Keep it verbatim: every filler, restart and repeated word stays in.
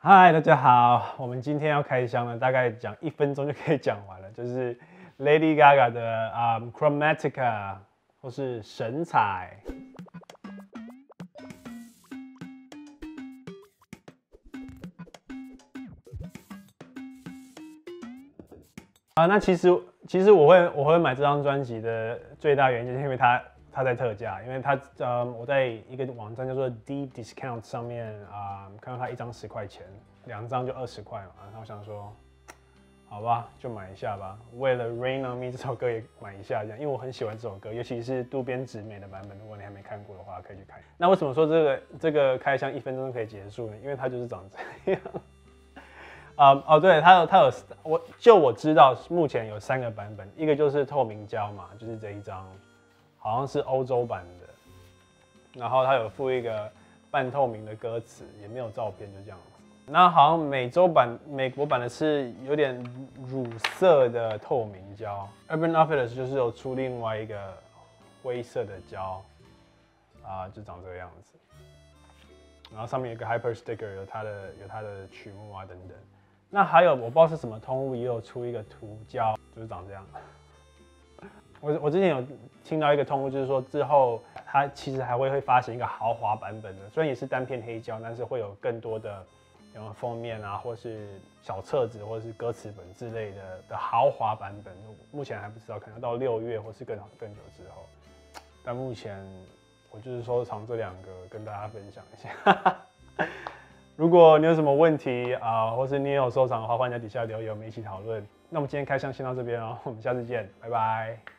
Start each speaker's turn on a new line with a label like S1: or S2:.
S1: 嗨，大家好，我们今天要开箱呢，大概讲一分钟就可以讲完了，就是 Lady Gaga 的啊、um, Chromatica 或是神采。啊，那其实其实我会我会买这张专辑的最大原因，就是因为它它在特价，因为它呃我在一个网站叫做 Deep Discount 上面啊、看到它一张十块钱，两张就二十块嘛，然后我想说，好吧，就买一下吧。为了 Rain on Me 这首歌也买一下，这样，因为我很喜欢这首歌，尤其是渡边直美的版本。如果你还没看过的话，可以去看。那为什么说这个这个开箱一分钟就可以结束呢？因为它就是长这样。啊、um, 哦，对，它有它有，我就我知道目前有三个版本，一个就是透明胶嘛，就是这一张，好像是欧洲版的，然后它有附一个半透明的歌词，也没有照片，就这样子。那好像美洲版、美国版的是有点乳色的透明胶 ，Urban Outfitters 就是有出另外一个灰色的胶，啊、就长这个样子。然后上面有一个 Hyper Sticker， 有它的有它的曲目啊等等。那还有我不知道是什么通路，也有出一个涂胶，就是长这样。我我之前有听到一个通路，就是说之后它其实还会会发行一个豪华版本的，虽然也是单片黑胶，但是会有更多的，有封面啊，或是小册子，或是歌词本之类的的豪华版本。目前还不知道，可能到六月或是更更久之后。但目前我就是收藏这两个，跟大家分享一下。如果你有什么问题啊、呃，或是你也有收藏的话，欢迎在底下留言，我们一起讨论。那我们今天开箱先到这边哦，我们下次见，拜拜。